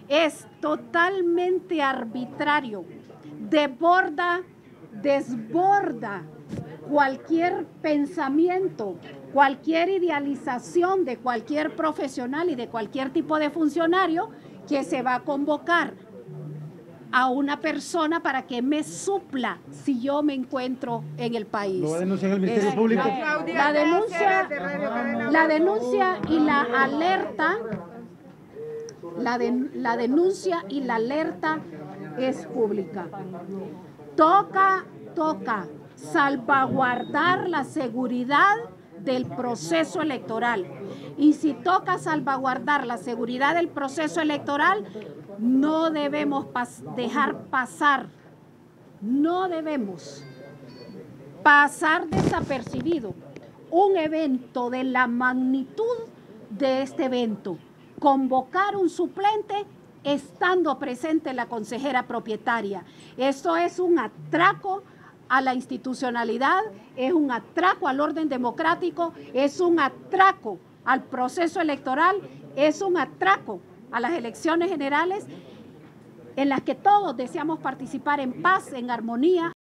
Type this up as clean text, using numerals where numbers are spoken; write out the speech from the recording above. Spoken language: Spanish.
es totalmente arbitrario, desborda cualquier pensamiento, cualquier idealización de cualquier profesional y de cualquier tipo de funcionario que se va a convocar a una persona para que me supla si yo me encuentro en el país. ¿Lo va a denunciar el Ministerio Público? La denuncia y la alerta, la denuncia y la alerta es pública. Toca salvaguardar la seguridad del proceso electoral. Y si toca salvaguardar la seguridad del proceso electoral, no debemos dejar pasar, no debemos pasar desapercibido un evento de la magnitud de este evento. Convocar un suplente estando presente la consejera propietaria. Esto es un atraco a la institucionalidad, es un atraco al orden democrático, es un atraco al proceso electoral, es un atraco a las elecciones generales en las que todos deseamos participar en paz, en armonía